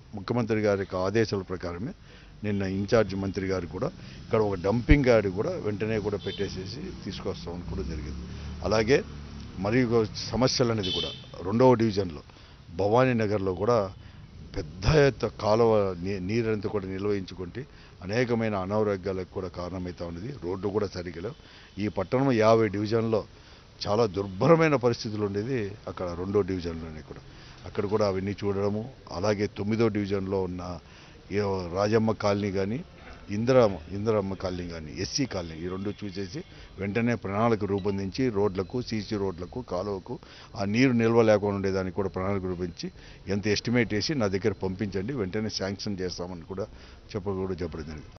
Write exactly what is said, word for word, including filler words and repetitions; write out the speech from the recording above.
ముఖ్యమంత్రి గారి యొక్క ఆదేశాల ప్రకారమే నిన్న ఇన్ఛార్జ్ మంత్రి గారు కూడా ఇక్కడ ఒక డంపింగ్ యార్డ్ కూడా వెంటనే కూడా పెట్టేసేసి తీసుకొస్తామని కూడా జరిగింది. అలాగే మరియు సమస్యలు అనేది కూడా రెండవ డివిజన్లో భవానీ నగర్లో కూడా పెద్ద ఎత్త కాలువ నీరంతా కూడా నిర్వహించుకుంటే అనేకమైన అనారోగ్యాలకు కూడా కారణమవుతా ఉన్నది. రోడ్లు కూడా సరిగ్గా లేవు. ఈ పట్టణం యాభై డివిజన్లో చాలా దుర్భరమైన పరిస్థితులు ఉండేది అక్కడ రెండో డివిజన్లోనే కూడా. అక్కడ కూడా అవన్నీ చూడడము, అలాగే తొమ్మిదో డివిజన్లో ఉన్న రాజమ్మ కాలనీ కానీ ఇందిరా ఇందిరమ్మ కాలనీ కానీ ఎస్సీ కాలనీ ఈ రెండు చూసేసి వెంటనే ప్రణాళిక రూపొందించి రోడ్లకు, సీసీ రోడ్లకు, కాలువకు ఆ నీరు నిల్వ లేకుండా ఉండేదానికి కూడా ప్రణాళిక రూపొందించి ఎంత ఎస్టిమేట్ వేసి నా దగ్గర పంపించండి, వెంటనే శాంక్షన్ చేస్తామని కూడా చెప్ప కూడా చెప్పడం జరిగింది.